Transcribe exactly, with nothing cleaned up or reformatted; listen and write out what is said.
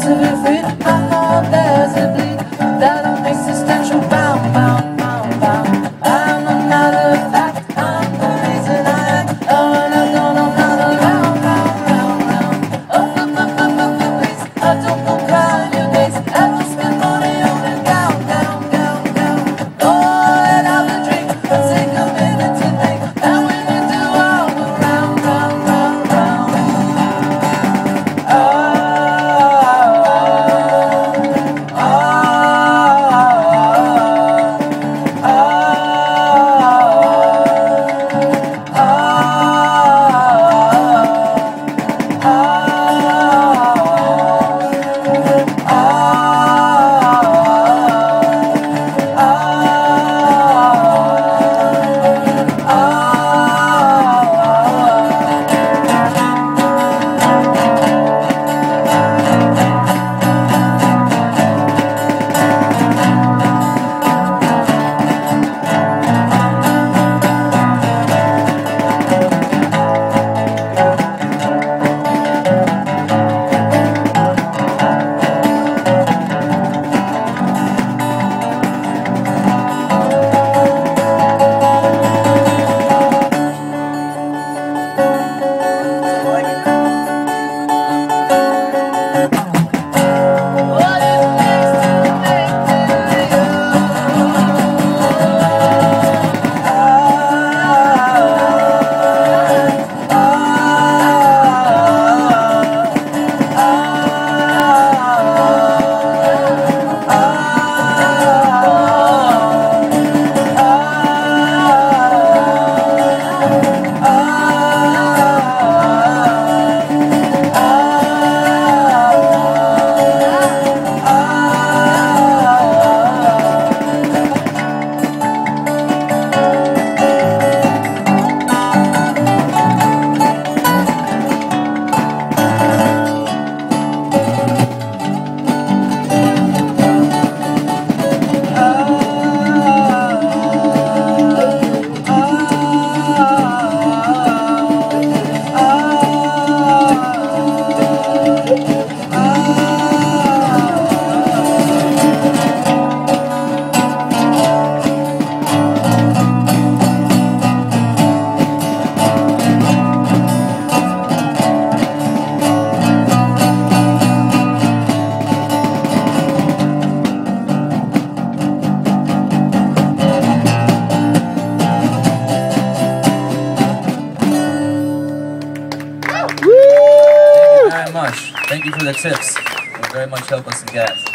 to be free. My heart there's a bleed that makes existential bound, bound, bound, bound. I'm a matter of fact, I'm the reason I act. Oh, and I don't know how to round, round, round, round. Oh, up, up, up, up, up, please, I don't go crying your days. I will spend money on it, down, down, down, down. Oh, and have a drink, let's take a minute to think. And when you do, I'll go round, round, round, round. Oh. Much. Thank you for the tips. It will very much help us in gas.